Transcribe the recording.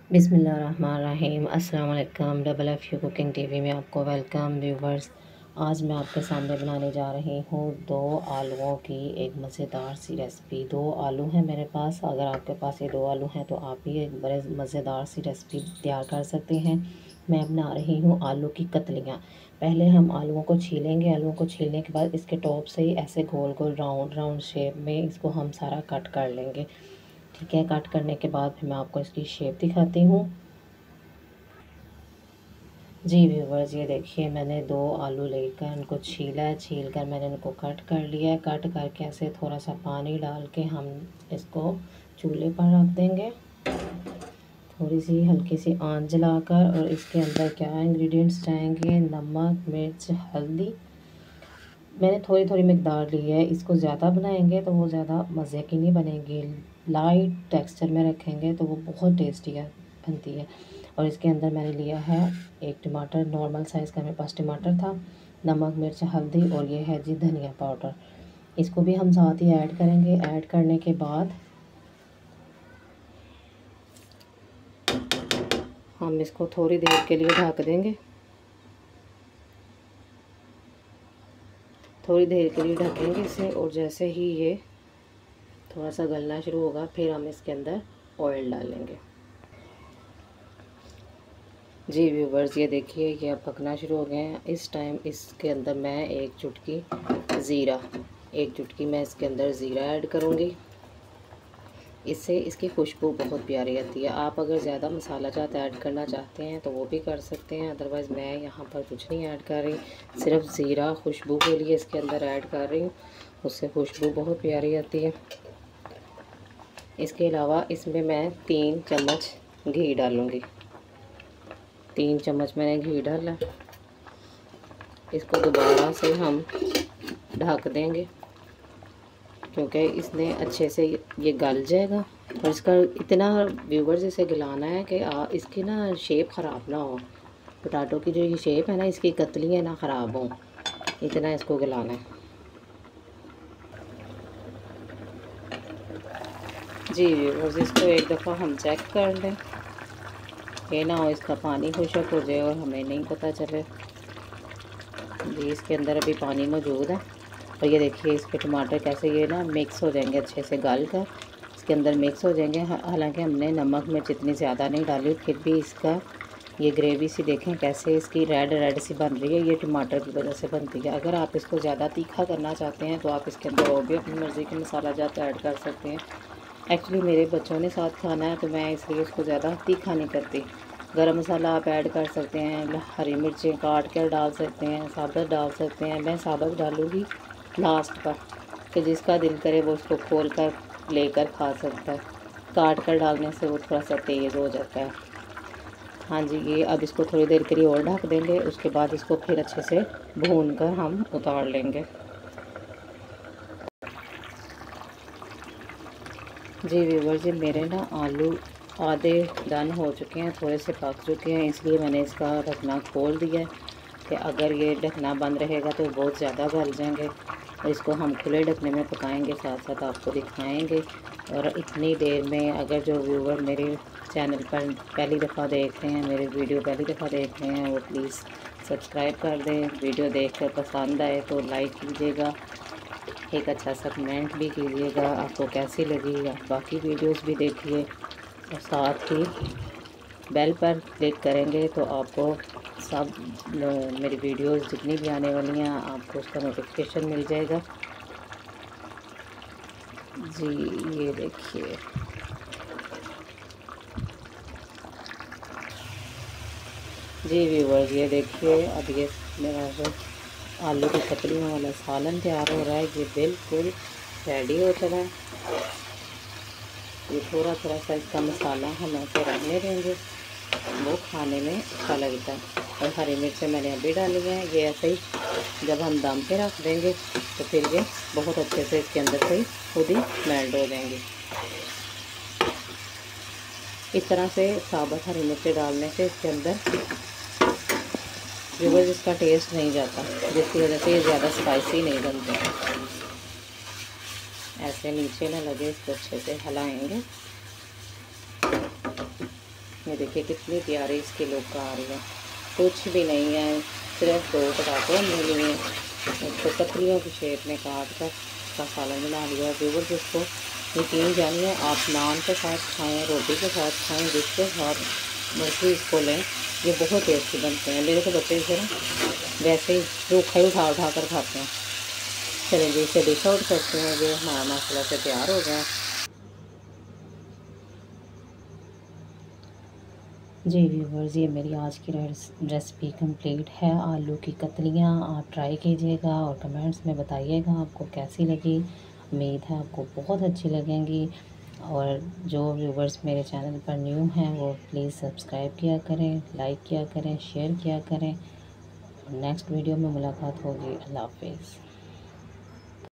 बिस्मिल्लाहिर्रहमानिर्रहीम। अस्सलाम वालेकुम। Double F U cooking TV में आपको वेलकम व्यूवर्स। आज मैं आपके सामने बनाने जा रही हूँ 2 आलूओं की एक मज़ेदार सी रेसिपी। 2 आलू हैं मेरे पास। अगर आपके पास ये 2 आलू हैं तो आप भी एक बड़े मज़ेदार सी रेसिपी तैयार कर सकते हैं। मैं बना रही हूँ आलू की कतलियाँ। पहले हम आलूओं को छीलेंगे। आलूओं को छीलने के बाद इसके टॉप से ही ऐसे गोल गोल राउंड राउंड शेप में इसको हम सारा कट कर लेंगे। ठीक है, कट करने के बाद फिर मैं आपको इसकी शेप दिखाती हूँ। जी व्यूवर्स, ये देखिए मैंने 2 आलू लेकर इनको छीला है। छील कर मैंने इनको कट कर लिया है। कट करके ऐसे थोड़ा सा पानी डाल के हम इसको चूल्हे पर रख देंगे, थोड़ी सी हल्की सी आंच जलाकर। और इसके अंदर क्या इंग्रेडिएंट्स जाएंगे, नमक, मिर्च, हल्दी। मैंने थोड़ी थोड़ी मिकदार ली है। इसको ज़्यादा बनाएंगे तो वो ज़्यादा मज़े की नहीं बनेगी। लाइट टेक्सचर में रखेंगे तो वो बहुत टेस्टी बनती है। और इसके अंदर मैंने लिया है 1 टमाटर, नॉर्मल साइज़ का मेरे पास टमाटर था। नमक, मिर्च, हल्दी और ये है जी धनिया पाउडर। इसको भी हम साथ ही ऐड करेंगे। ऐड करने के बाद हम इसको थोड़ी देर के लिए ढक देंगे। थोड़ी देर के लिए ढकेंगे इसे। और जैसे ही ये थोड़ा सा गलना शुरू होगा फिर हम इसके अंदर ऑयल डालेंगे। जी व्यूवर्स, ये देखिए ये अब पकना शुरू हो गए हैं। इस टाइम इसके अंदर मैं एक चुटकी मैं इसके अंदर ज़ीरा ऐड करूँगी। इससे इसकी खुशबू बहुत प्यारी आती है। आप अगर ज़्यादा मसाला जात ऐड करना चाहते हैं तो वो भी कर सकते हैं, अदरवाइज़ मैं यहाँ पर कुछ नहीं ऐड कर रही। सिर्फ ज़ीरा खुशबू के लिए इसके अंदर ऐड कर रही हूँ, उससे खुशबू बहुत प्यारी आती है। इसके अलावा इसमें मैं 3 चम्मच घी डालूँगी। 3 चम्मच मैंने घी डाला। इसको दोबारा से हम ढक देंगे क्योंकि इसने अच्छे से ये गल जाएगा। और इसका इतना व्यूवर्स इसे गलाना है कि इसकी ना शेप ख़राब ना हो। पोटैटो की जो ये शेप है ना, इसकी कतलियाँ ना ख़राब हों, इतना इसको गलाना है। जी व्यूवर्स, इसको एक दफ़ा हम चेक कर लें, ये ना हो इसका पानी खुशक हो जाए और हमें नहीं पता चले। जी इसके अंदर अभी पानी मौजूद है। और ये देखिए इसके टमाटर कैसे ये ना मिक्स हो जाएंगे, अच्छे से गल कर इसके अंदर मिक्स हो जाएंगे। हालांकि हमने नमक मिर्च इतनी ज़्यादा नहीं डाली, फिर भी इसका ये ग्रेवी सी देखें कैसे इसकी रेड रेड सी बन रही है। ये टमाटर की वजह से बनती है। अगर आप इसको ज़्यादा तीखा करना चाहते हैं तो आप इसके अंदर और भी अपनी मर्ज़ी के मसाला जात ऐड कर सकते हैं। एक्चुअली मेरे बच्चों ने साथ खाना है तो मैं इसलिए इसको ज़्यादा तीखा नहीं करती। गरम मसाला आप ऐड कर सकते हैं, हरी मिर्चें काट कर डाल सकते हैं, साबुत डाल सकते हैं। मैं साबुत डालूँगी लास्ट पर कि जिसका दिल करे वो उसको खोल कर लेकर खा सकता है। काट कर डालने से वो थोड़ा सा तेज़ हो जाता है। हाँ जी, ये अब इसको थोड़ी देर के लिए और ढक देंगे। उसके बाद इसको फिर अच्छे से भून कर हम उतार लेंगे। जी व्यूवर्स, जी मेरे ना आलू आधे डन हो चुके हैं, थोड़े से पक चुके हैं, इसलिए मैंने इसका ढकना खोल दिया है कि अगर ये ढकना बंद रहेगा तो बहुत ज़्यादा गल जाएंगे। और इसको हम खुले ढकने में पकाएंगे, साथ साथ आपको दिखाएंगे। और इतनी देर में अगर जो व्यूवर मेरे चैनल पर पहली दफ़ा देख रहे हैं, मेरे वीडियो पहली दफ़ा देख रहे हैं, वो प्लीज़ सब्सक्राइब कर दें। वीडियो देखकर पसंद आए तो लाइक कीजिएगा, एक अच्छा सा कमेंट भी कीजिएगा आपको कैसी लगी। आप बाकी वीडियोस भी देखिए और साथ ही बेल पर क्लिक करेंगे तो आपको सब मेरी वीडियोस जितनी भी आने वाली हैं आपको उसका नोटिफिकेशन मिल जाएगा। जी ये देखिए, जी व्यूवर्स, ये देखिए अब ये मेरा जो आलू की कतलियों वाला सालन तैयार हो रहा है, ये बिल्कुल रेडी हो चला है। ये थोड़ा थोड़ा सा इसका मसाला हम ऐसे रहने देंगे, वो खाने में अच्छा लगता है। और हरी मिर्चें मैंने अभी डाली हैं। ये ऐसे ही जब हम दम पे रख देंगे तो फिर ये बहुत अच्छे से इसके अंदर से खुद ही मेल्ट हो जाएंगे। इस तरह से साबुत हरी मिर्चें डालने से इसके अंदर व्यूअर्स इसका टेस्ट नहीं जाता, जिसकी वजह से ये ज़्यादा स्पाइसी नहीं बनते। ऐसे नीचे ना लगे इसको अच्छे से हिलाएंगे। ये देखिए कितनी प्यारी इसकी लुक आ रही है, कुछ भी नहीं है, सिर्फ 2 टमाटर हमने लिए, इसको कतलियों की शेप में काट कर इसका सालन बना लिया। व्यूअर्स इसको यकीन जानिए आप नान के साथ खाएँ, रोटी के साथ खाएँ, जिसके साथ मर्जी इसको लें, ये बहुत टेस्टी बनते हैं। मेरे तो बच्चे इसे ना वैसे ही रूखा ही उठा उठा कर खाते हैं। चलिए जी इसे डिश आउट करते हैं। ये हमारा मसाला से तैयार हो गया। जी व्यूवर्स, ये मेरी आज की रेसिपी कंप्लीट है। आलू की कतलियाँ आप ट्राई कीजिएगा और कमेंट्स में बताइएगा आपको कैसी लगी। उम्मीद है आपको बहुत अच्छी लगेंगी। और जो व्यूवर्स मेरे चैनल पर न्यू हैं वो प्लीज़ सब्सक्राइब किया करें, लाइक किया करें, शेयर किया करें। नेक्स्ट वीडियो में मुलाकात होगी। अल्लाह हाफिज़।